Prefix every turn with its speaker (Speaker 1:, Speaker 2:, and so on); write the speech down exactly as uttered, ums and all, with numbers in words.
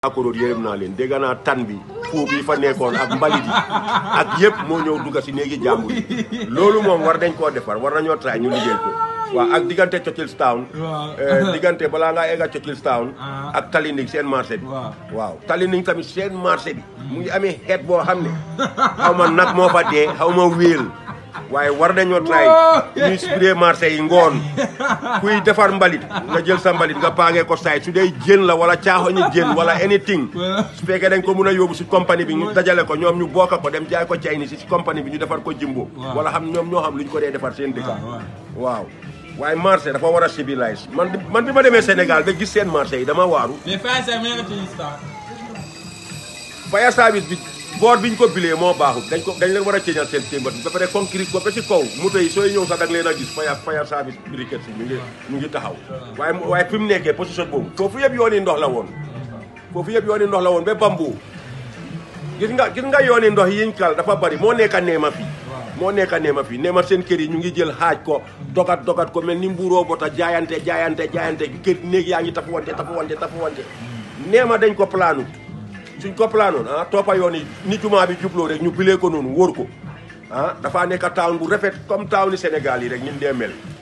Speaker 1: akoroot yërëm naa leen dégg naa tan bi fuu bi fa nekkoon ak mbalit yi ak yëpp moo ñëw dugga si néegi jàmbur yi loolu moom war dañ koo defar war nañoo try ñu liggéey ko waaw ak diggante Churchilltown diggante balaa ngaa egga Churchilltown ak Talining seen marché bi waaw Talining tamit seen marché bi mu ngi amee xeet boo xam ne xaw ma nag moo fa dee xaw ma wéel waaye war nañoo try ñuy spray marché yi ngoon kuy defar mbalit nga jël sa mbalit nga paangee ko saay su dee jën la wala caaxoñi jën wala anything su fekkee dañ ko mun a yóbbu si compagnie bi ñu dajale ko ñoom ñu bokk ko dem jaay ko Chinese si compagnie bi ñu defar ko jimbo wala xam ñoom ñoo xam lu ñu ko dee defar seen dëkk waaw waaye marché dafa war a civilise man man bi ma demee Sénégal ba gis seen marché yi dama waaru fire service bi boor bi ñu ko bilee moo baaxul dañ ko dañ leen war a ceeñal seen témbat ba pare concrete ko ba si kaw moto yi sooy ñëw sax da nga leen a gis fire fire service briquette si ñu ngi ñu ngi taxaw waaye waaye fi mu nekkee position boobu foofu yëpp yoon yi ndox la woon foofu yëpp yoon yi ndox la woon ba bamboo gis nga gis nga yoon yi ndox yiñ kal dafa bari moo nekka neema fii moo nekka neema fii neema seen kër yi ñu ngi jël xaaj ko dogat dogat ko mel ni mbuuroo bota jaayante jaayante jaayante kër néeg yaa ngi tafu wante tafu wante tafu wante neema dañ ko planu suñ ko planoon ah toppa yoon yi ni jumaa bi jubloo rek ñu bilee ko noonu wóor ko ah dafaa nekk town bu rafet comme town ni Sénégal yi rek ñun dee mel